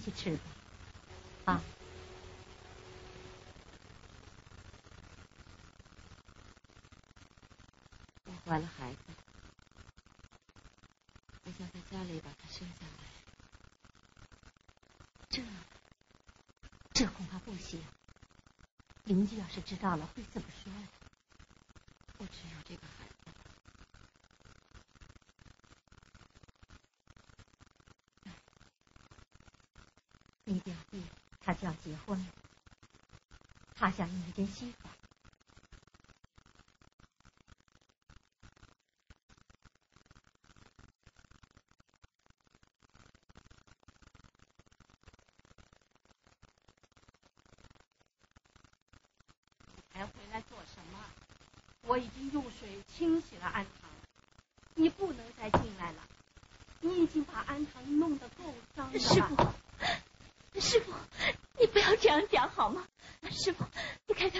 西吃吧。啊。 我怀了孩子，我想在家里把他生下来。 这恐怕不行。邻居要是知道了，会怎么说呀？ 我只有这个孩子。 你表弟他就要结婚了，他想用一间新房。 还回来做什么？我已经用水清洗了安堂，你不能再进来了。你已经把安堂弄得够脏的了。 师傅，你不要这样讲好吗？师傅，你开